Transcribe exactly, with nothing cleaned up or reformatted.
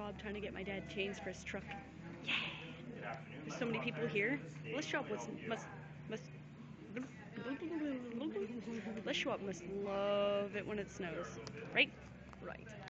job trying to get my dad chains for his truck. Yeah! There's so many people here. Let's show up. Must must must. Let's show up. Must love it when it snows, right? Right.